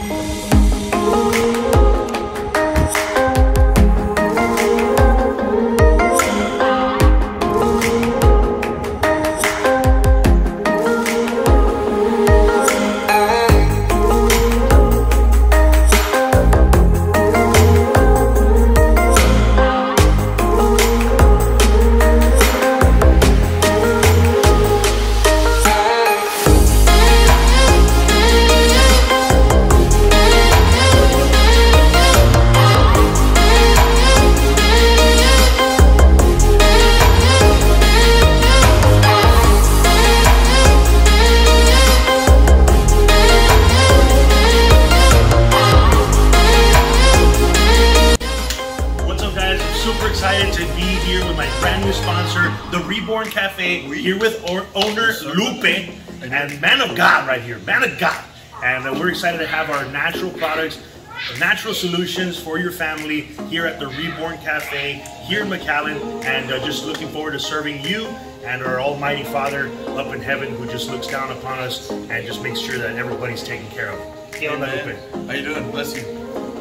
Super excited to be here with my brand new sponsor, The Reborn Cafe, here with owner Lupe, and man of God right here, man of God. And we're excited to have our natural products, natural solutions for your family here at The Reborn Cafe, here in McAllen, and just looking forward to serving you and our Almighty Father up in heaven, who just looks down upon us and just makes sure that everybody's taken care of. Hey, man. How you doing? Bless you.